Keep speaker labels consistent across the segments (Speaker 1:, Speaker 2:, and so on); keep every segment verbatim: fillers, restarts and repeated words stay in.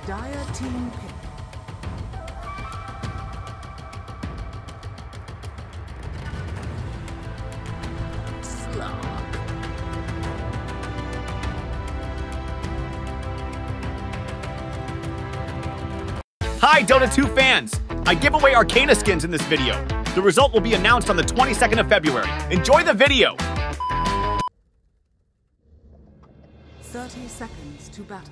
Speaker 1: Dire team pick.
Speaker 2: Hi Dota two fans! I give away Arcana skins in this video. The result will be announced on the twenty-second of February. Enjoy the video!
Speaker 1: thirty seconds to battle.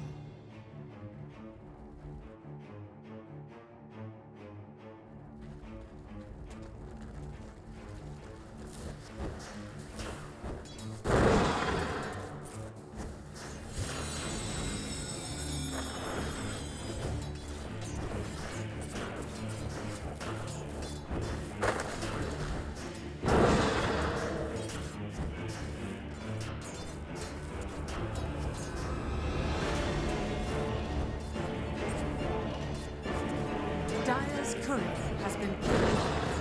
Speaker 1: Dire's courier has been killed.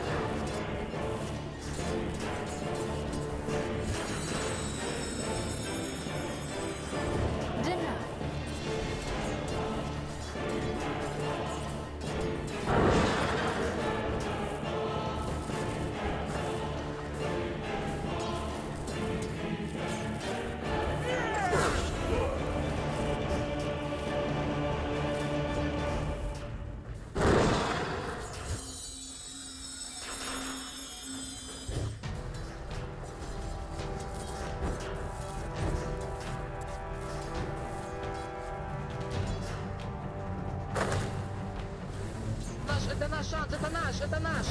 Speaker 3: Это наш шанс, это наш, это наш!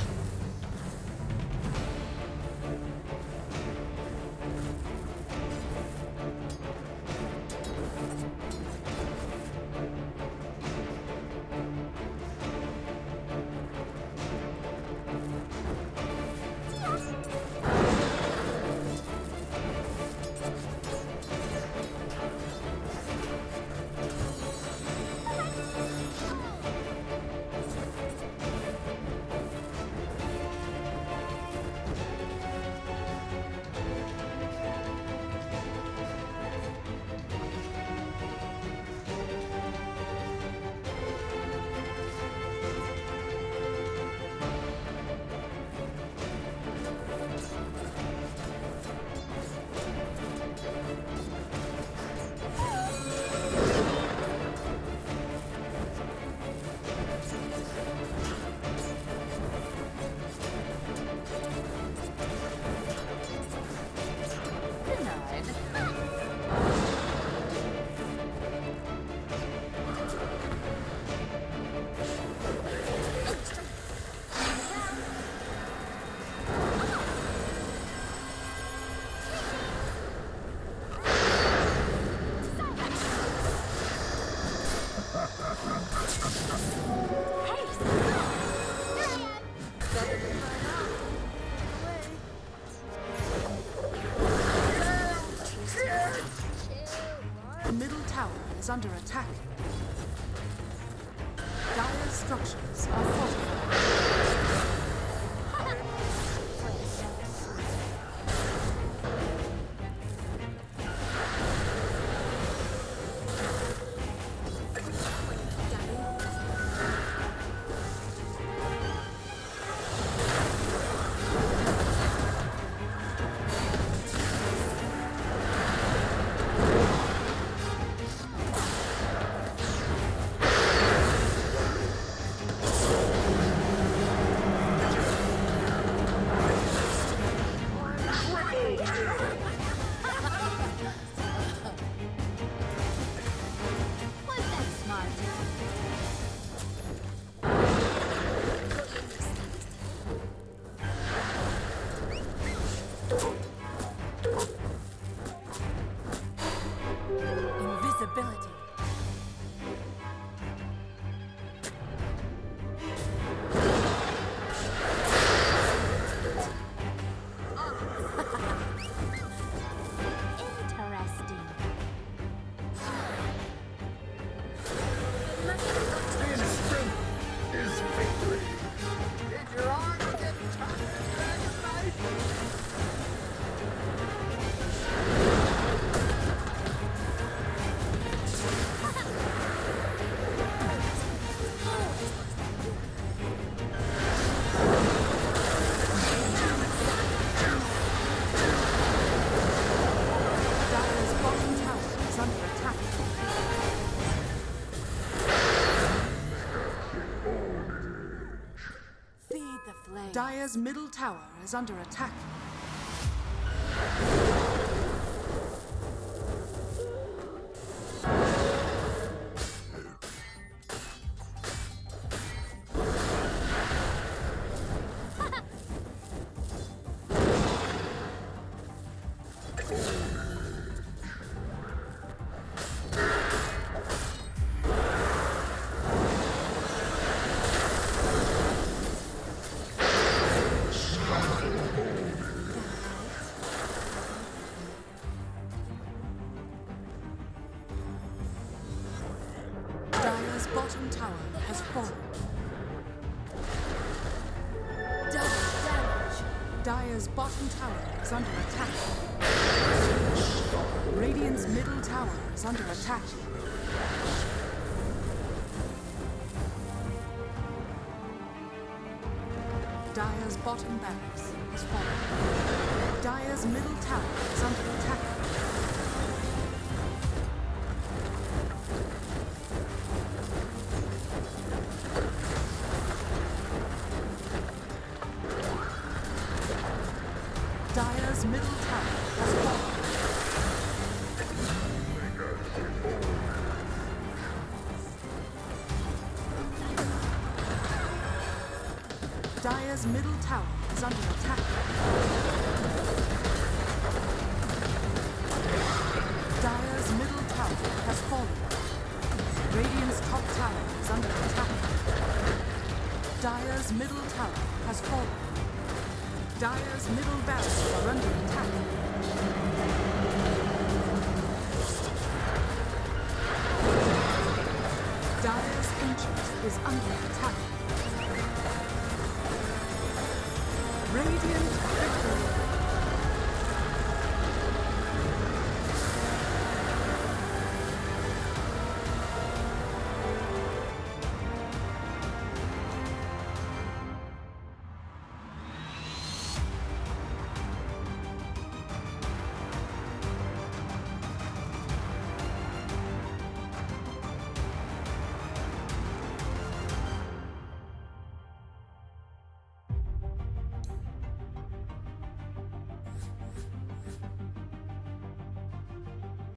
Speaker 1: The middle tower is under attack. Dire structures are fortified. Invisibility. Dire's middle tower is under attack. Dire's bottom tower has fallen. Double damage. Dire's bottom tower is under attack. Radiant's middle tower is under attack. Dire's bottom barracks has fallen. Dire's middle tower is under attack. Dire's middle tower has fallen. Dire's middle tower is under attack. Dire's middle tower has fallen. Radiant's top tower is under attack. Dire's middle tower has fallen. Dire's middle barracks are under attack.